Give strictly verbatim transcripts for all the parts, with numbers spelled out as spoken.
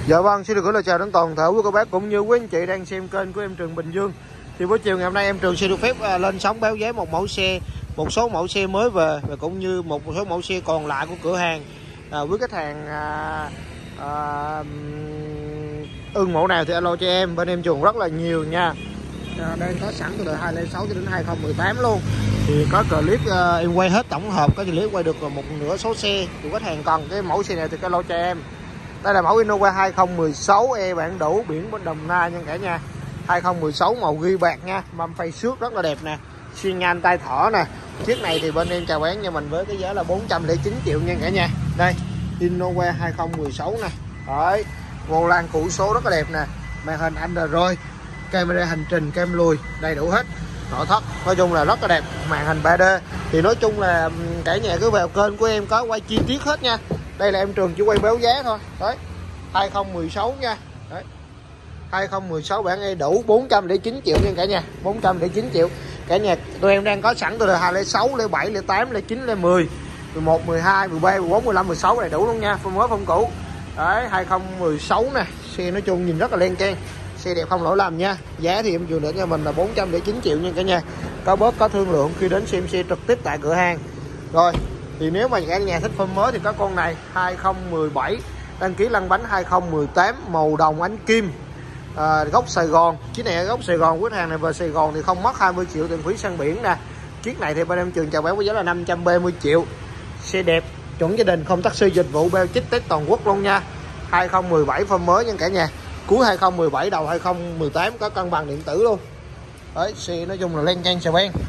Dạ vâng, xin được gửi lời chào đến toàn thể quý cô bác cũng như quý anh chị đang xem kênh của em Trường Bình Dương. Thì buổi chiều ngày hôm nay em Trường sẽ được phép à, lên sóng báo giá một mẫu xe, một số mẫu xe mới về và cũng như một số mẫu xe còn lại của cửa hàng. À, với khách hàng à, à, ưng mẫu nào thì alo cho em, bên em Trường rất là nhiều nha. À, đang có sẵn từ đời hai không không sáu cho đến hai không một tám luôn. Thì có clip à, em quay hết tổng hợp, có clip quay được một nửa số xe. Thì khách hàng cần cái mẫu xe này thì alo cho em. Đây là mẫu Innova hai không một sáu E bản đủ biển bên Đồng Nai nha cả nhà. hai không một sáu màu ghi bạc nha, mâm phay xước rất là đẹp nè, xi nhan tay thỏ nè. Chiếc này thì bên em chào bán cho mình với cái giá là bốn trăm lẻ chín triệu nha cả nhà. Đây, Innova hai không một sáu nè. Đấy, vô lăng củ số rất là đẹp nè, màn hình Android, camera hành trình, cam lùi đầy đủ hết, nội thất nói chung là rất là đẹp, màn hình ba D. Thì nói chung là cả nhà cứ vào kênh của em có quay chi tiết hết nha. Đây là em Trường chỉ quay báo giá thôi. Đấy, hai không một sáu nha. Đấy, hai không một sáu bản E đủ bốn trăm lẻ chín triệu nha cả nhà, bốn trăm lẻ chín triệu. Cả nhà tụi em đang có sẵn từ hai không không sáu, không bảy, không tám, không chín, không mười, mười một, mười hai, mười ba, mười bốn, mười lăm, mười sáu đầy đủ luôn nha, phong mới phong cũ. Đấy, hai không một sáu nè, xe nói chung nhìn rất là len keng, xe đẹp không lỗi lầm nha. Giá thì em Trường định cho mình là bốn trăm lẻ chín triệu nha cả nhà. Có bớt có thương lượng khi đến xem xe trực tiếp tại cửa hàng. Rồi, thì nếu mà cả nhà thích form mới thì có con này hai không một bảy, đăng ký lăn bánh hai không một tám, màu đồng ánh kim, à, gốc Sài Gòn. Chiếc này gốc Sài Gòn, khách hàng này về Sài Gòn thì không mất hai mươi triệu tiền phí sang biển nè. Chiếc này thì bên em Trường chào bán với giá là năm trăm ba mươi triệu. Xe đẹp, chuẩn gia đình, không taxi, dịch vụ bao chích test toàn quốc luôn nha. hai không một bảy form mới nha cả nhà. Cuối hai không một bảy đầu hai không một tám có cân bằng điện tử luôn. Đấy, xe nói chung là len keng xà beng.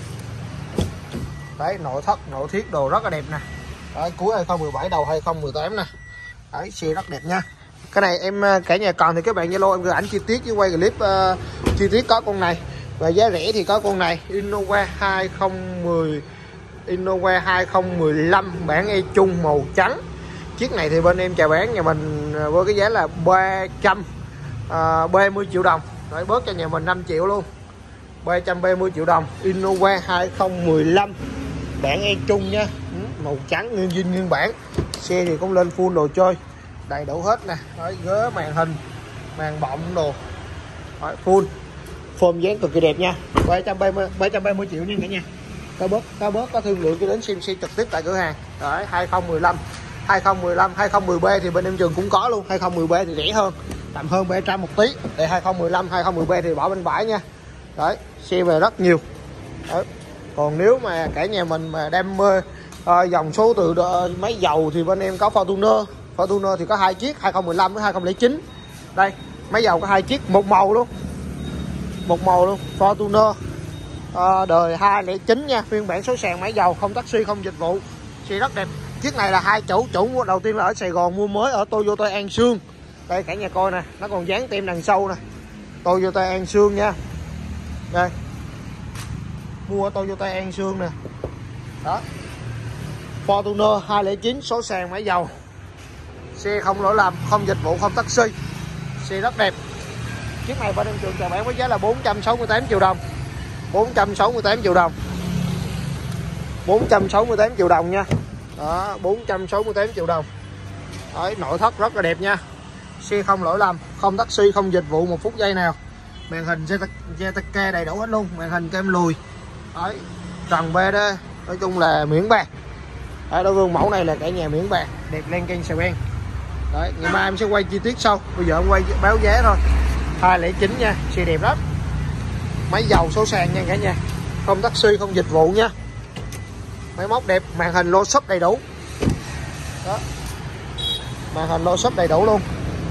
Đấy, nội thất, nội thiết đồ rất là đẹp nè. Đấy, cuối hai không một bảy đầu hai không một tám nè. Đấy, xe rất đẹp nha. Cái này em cả nhà cần thì các bạn Zalo em gửi ảnh chi tiết với quay clip uh, chi tiết có con này. Và giá rẻ thì có con này Innova hai không một Innova hai không một lăm bản E chung màu trắng. Chiếc này thì bên em chào bán nhà mình với cái giá là ba trăm ba mươi triệu đồng. Đấy, bớt cho nhà mình năm triệu luôn, ba trăm ba mươi triệu đồng. Innova hai không một lăm bản E chung nha, màu trắng nguyên zin nguyên bản. Xe thì cũng lên full đồ chơi đầy đủ hết nè. Đấy, ghế, màn hình, màn bọng đồ. Đấy, full form dáng cực kỳ đẹp nha, ba trăm ba mươi triệu nha cả nhà. Có bớt có bớt có thương lượng cho đến xem xe trực tiếp tại cửa hàng. Đấy, hai không một lăm, hai không một lăm, hai không một ba thì bên em Trường cũng có luôn. Hai không một ba thì rẻ hơn, tầm hơn ba trăm một tí. Để hai không một lăm, hai không một ba thì bỏ bên bãi nha. Đấy, xe về rất nhiều. Đấy. Còn nếu mà cả nhà mình mà đam mê uh, dòng số từ uh, máy dầu thì bên em có Fortuner. Fortuner thì có hai chiếc hai không một lăm với hai không không chín. Đây, máy dầu có hai chiếc một màu luôn. Một màu luôn, Fortuner uh, đời hai không không chín nha, phiên bản số sàn máy dầu, không taxi, không dịch vụ. Xe rất đẹp. Chiếc này là hai chủ chủ mua đầu tiên là ở Sài Gòn mua mới ở Toyota An Sương. Đây cả nhà coi nè, nó còn dán tem đằng sau nè. Toyota An Sương nha. Đây. Mua Toyota An Sương nè. Đó. Fortuner hai không không chín số sàn máy dầu. Xe không lỗi lầm, không dịch vụ, không taxi. Xe rất đẹp. Chiếc này bên em Trường chào bán với giá là bốn trăm sáu mươi tám triệu đồng. bốn trăm sáu mươi tám triệu đồng. bốn trăm sáu mươi tám triệu đồng nha. Đó, bốn trăm sáu mươi tám triệu đồng. Đấy, nội thất rất là đẹp nha. Xe không lỗi lầm, không taxi, không dịch vụ một phút giây nào. Màn hình xe tắc kê đầy đủ hết luôn, màn hình kem lùi. Đấy, trần bê đó, nói chung là miễn bạc. Đấy, đối với mẫu này là cả nhà miễn bạc, đẹp len keng xà beng. Đấy, ngày mai em sẽ quay chi tiết sau. Bây giờ em quay báo giá thôi. hai không không chín nha, xe đẹp lắm. Máy dầu số sàn nha cả nhà. Không taxi, không dịch vụ nha. Máy móc đẹp, màn hình lô shop đầy đủ. Đó. Màn hình lô shop đầy đủ luôn.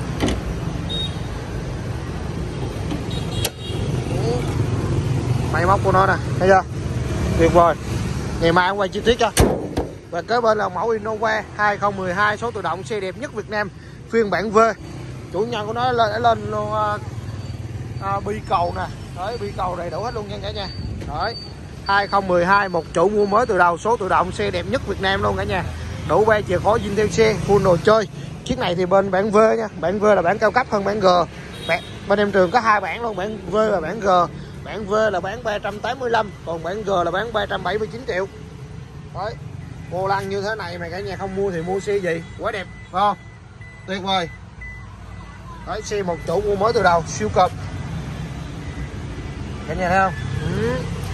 Máy móc của nó nè, thấy chưa? Tuyệt vời. Ngày mai em quay chi tiết cho. Và kế bên là mẫu Innova hai không một hai số tự động, xe đẹp nhất Việt Nam, phiên bản V. Chủ nhân của nó lên lên luôn uh, uh, bi cầu nè. Đấy, bi cầu đầy đủ hết luôn nha cả nhà. Đấy, hai không một hai một chủ mua mới từ đầu, số tự động, xe đẹp nhất Việt Nam luôn cả nhà. Đủ ba chìa khóa zin theo xe, full đồ chơi. Chiếc này thì bên bản V nha, bản V là bản cao cấp hơn bản G. Bản, bên em Trường có hai bản luôn, bản V và bản G. Bản V là bán ba trăm tám mươi lăm, còn bản G là bán ba trăm bảy mươi chín triệu. Đấy, vô lăng như thế này mà cả nhà không mua thì mua xe gì, quá đẹp, phải không? Tuyệt vời. Đấy, xe một chủ mua mới từ đầu, siêu cực. Cả nhà thấy không? Ừ.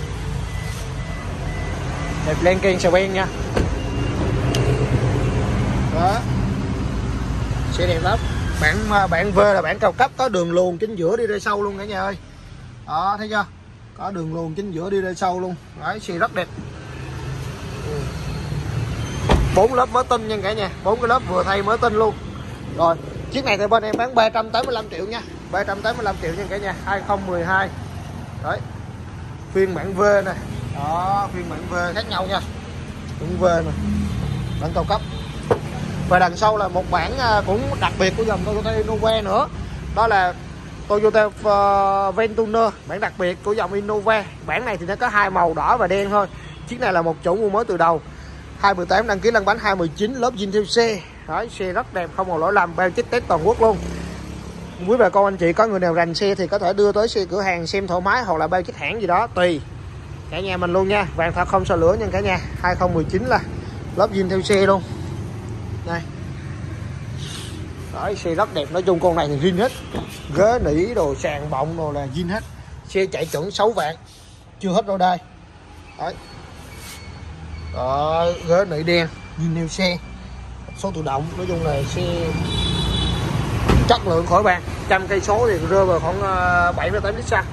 Đẹp lên kênh sờ ben nha. Đó. Xe đẹp lắm. Bản bản V là bản cao cấp, có đường luồn chính giữa đi ra sâu luôn cả nhà ơi. Đó, thấy chưa? Có đường luồn chính giữa đi ra sâu luôn. Đấy, xe rất đẹp. Bốn lớp mới tinh nha cả nhà, bốn cái lớp vừa thay mới tinh luôn. Rồi, chiếc này thì bên em bán ba trăm tám mươi lăm triệu nha, ba trăm tám mươi lăm triệu nha cả nhà, hai không một hai. Đấy. Phiên bản V này. Đó, phiên bản V khác nhau nha. Bản V này. Bản cao cấp. Và đằng sau là một bản cũng đặc biệt của dòng Toyota Innova nữa. Đó là Toyota uh, Ventuner, bản đặc biệt của dòng Innova. Bản này thì nó có hai màu đỏ và đen thôi. Chiếc này là một chủ mua mới từ đầu. hai mười tám đăng ký lăn bánh hai mười chín, lớp zin theo xe. Đấy, xe rất đẹp, không một lỗi lầm, bao chích test toàn quốc luôn. Quý bà con anh chị có người nào rành xe thì có thể đưa tới xe cửa hàng xem thoải mái, hoặc là bao chích hãng gì đó tùy cả nhà mình luôn nha. Vàng thật không sợ lửa nha cả nhà. Hai không một chín là lớp zin theo xe luôn. Đây. Đấy, xe rất đẹp, nói chung con này thì zin hết. Ghế nỉ đồ sàn bọng đồ là zin hết. Xe chạy chuẩn sáu vạn, chưa hết đâu đây. Đấy. Đó, ghế nỉ đen, zin theo xe, số tự động, nói chung là xe chất lượng khỏi bàn. Trăm cây số thì rơi vào khoảng bảy mươi tám lít xăng.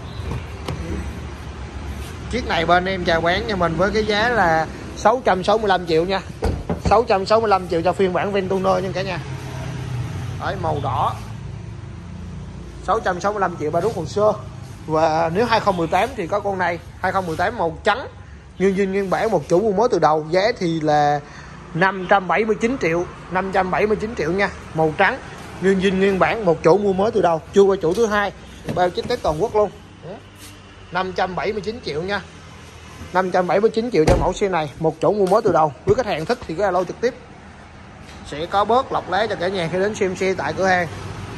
Chiếc này bên em chào bán cho mình với cái giá là sáu trăm sáu mươi lăm triệu nha, sáu trăm sáu mươi lăm triệu cho phiên bản Ventuner nha cả nhà. Đấy, màu đỏ, sáu trăm sáu mươi lăm triệu ba rút hồ sơ. Và nếu hai không một tám thì có con này, hai không một tám màu trắng nguyên zin nguyên bản, một chủ mua mới từ đầu, giá thì là năm trăm bảy mươi chín triệu, năm trăm bảy mươi chín triệu nha, màu trắng nguyên zin nguyên bản, một chủ mua mới từ đầu, chưa qua chủ thứ hai, bao chích test toàn quốc luôn. Năm trăm bảy mươi chín triệu nha, năm trăm bảy mươi chín triệu cho mẫu xe này, một chủ mua mới từ đầu. Quý khách hàng thích thì cứ alo trực tiếp, sẽ có bớt lọc lá cho cả nhà khi đến xem xe tại cửa hàng.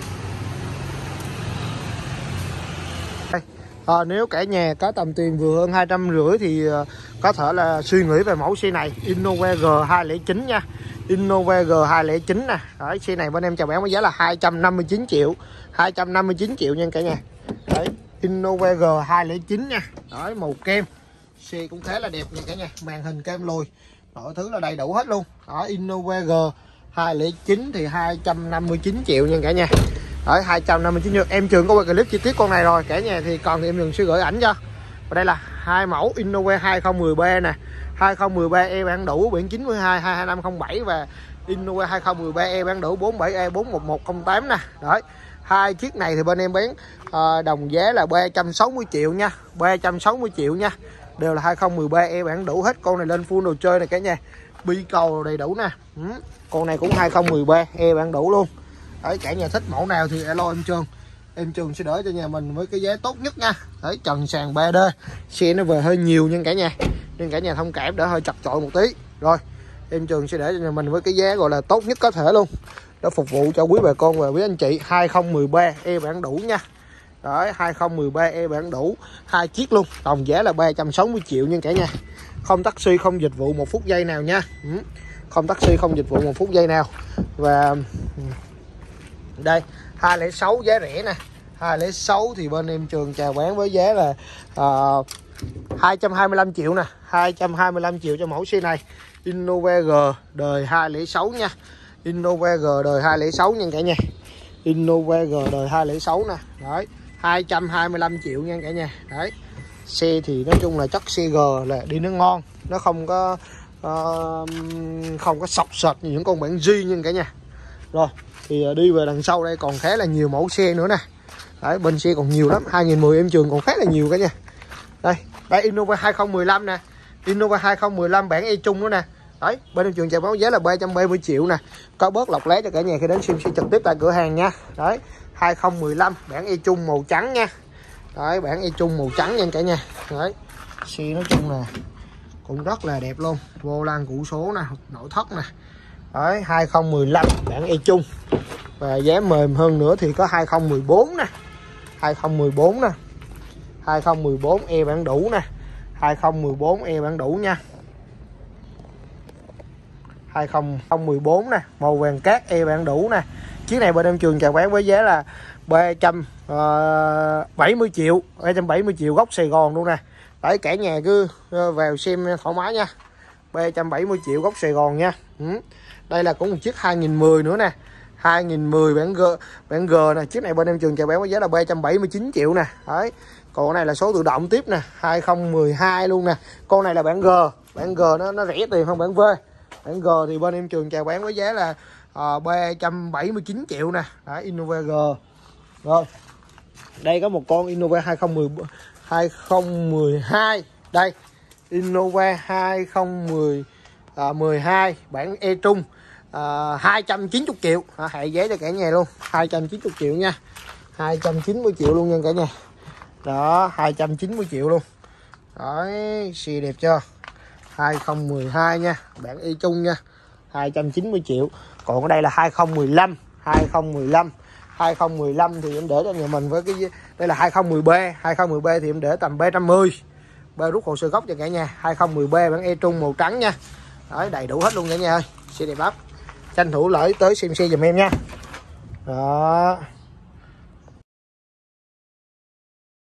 À, nếu cả nhà có tầm tiền vừa hơn hai trăm rưỡi thì uh, có thể là suy nghĩ về mẫu xe này, Innova G hai không chín nha, Innova G hai không chín nè. Đấy, xe này bên em chào bán với giá là hai trăm năm mươi chín triệu, hai trăm năm mươi chín triệu nha cả nhà. Đấy, Innova G hai không chín nha. Đấy, màu kem, xe cũng khá là đẹp nha cả nhà, màn hình kem lùi, mọi thứ là đầy đủ hết luôn. Đó, Innova G hai không chín thì hai trăm năm mươi chín triệu nha cả nhà. Ở hai trăm năm mươi chín triệu. Em Trường có quay clip chi tiết con này rồi cả nhà, thì còn thì em Trường sẽ gửi ảnh cho. Và đây là hai mẫu Innova hai không một ba nè, hai không một ba E bản đủ biển chín hai hai hai năm không bảy, và Innova hai không một ba E bản đủ bốn bảy E bốn một một không tám nè. Đấy, hai chiếc này thì bên em bán à, đồng giá là ba trăm sáu mươi triệu nha, ba trăm sáu mươi triệu nha, đều là hai không một ba E bản đủ hết. Con này lên full đồ chơi này cả nhà, bi cầu đầy đủ nè. Ừ. Con này cũng hai không một ba E bản đủ luôn. Đấy, cả nhà thích mẫu nào thì alo em Trường, em Trường sẽ đỡ cho nhà mình với cái giá tốt nhất nha. Đấy, trần sàn ba D, xe nó về hơi nhiều nha cả nhà, nên cả nhà thông cảm đỡ hơi chặt chội một tí. Rồi em Trường sẽ để cho nhà mình với cái giá gọi là tốt nhất có thể luôn, để phục vụ cho quý bà con và quý anh chị. Hai không một ba E bản đủ nha. Đấy, hai không một ba E bản đủ, hai chiếc luôn, tổng giá là ba trăm sáu mươi triệu nha cả nhà. Không taxi, không dịch vụ một phút giây nào nha. Ừ. Không taxi, không dịch vụ một phút giây nào. Và đây hai không sáu giá rẻ nè, hai không sáu thì bên em Trường chào bán với giá là uh, hai trăm hai mươi lăm triệu nè, hai trăm hai mươi lăm triệu cho mẫu xe này. Innova G đời hai không sáu nha, Innova G đời hai không sáu nha cả nhà, Innova G đời hai không sáu nè. Đấy, hai trăm hai mươi lăm triệu nha cả nhà. Đấy, xe thì nói chung là chất xe G là đi nó ngon, nó không có uh, không có sọc sệt như những con bản G nha cả nhà. Rồi thì đi về đằng sau đây còn khá là nhiều mẫu xe nữa nè. Đấy, bên xe còn nhiều lắm, hai nghìn mười em Trường còn khá là nhiều cả nhà. Đây, đây Innova hai không một lăm nè, Innova hai không một lăm bản E trung nữa nè. Đấy, bên em Trường chào bán giá là ba trăm ba mươi triệu nè, có bớt lọc lá cho cả nhà khi đến xem xe trực tiếp tại cửa hàng nha. Đấy, hai không một lăm bản E trung màu trắng nha. Đấy, bản E trung màu trắng nha cả nhà. Đấy, xe nói chung là cũng rất là đẹp luôn, vô lăng củ số nè, nội thất nè. Đấy, hai không một lăm bản E trung. Và giá mềm hơn nữa thì có hai không một bốn nè, hai không một bốn nè, hai không một bốn E bản đủ nè, hai không một bốn E bản đủ nha, hai không một bốn nè, màu vàng cát E bản đủ nè, chiếc này bên em Trường chào bán với giá là ba trăm bảy mươi triệu, ba trăm bảy mươi triệu gốc Sài Gòn luôn nè. Đấy, cả nhà cứ vào xem thoải mái nha. ba trăm bảy mươi triệu gốc Sài Gòn nha. Ừ. Đây là cũng một chiếc hai nghìn mười nữa nè. hai nghìn mười bản G, bản G nè. Chiếc này bên em Trường chào bán với giá là ba trăm bảy mươi chín triệu nè. Đấy. Còn cái này là số tự động tiếp nè, hai không một hai luôn nè. Con này là bản G, bản G nó nó rẻ tiền hơn bản V. Bản G thì bên em Trường chào bán với giá là uh, ba trăm bảy mươi chín triệu nè. Đấy, Innova G. Rồi. Đây có một con Innova hai không một hai. Đây. Innova hai không một hai bản E Trung. À, hai trăm chín mươi triệu, à, hệ giá cho cả nhà luôn, hai trăm chín mươi triệu nha, hai trăm chín mươi triệu luôn nha cả nhà. Đó, hai trăm chín mươi triệu luôn. Đấy, xe đẹp chưa? hai không một hai nha, bản Y Trung nha, hai trăm chín mươi triệu. Còn ở đây là hai không một lăm, hai không một lăm, hai không một lăm thì em để cho nhà mình với cái đây là hai không một ba, hai không một ba thì em để tầm ba trăm mươi. Ba rút hồ sơ gốc cho cả nhà, hai không một ba bản E Trung màu trắng nha. Đấy, đầy đủ hết luôn cả nhà ơi, xe đẹp lắm. Tranh thủ lợi tới xem xe giùm em nha. Đó.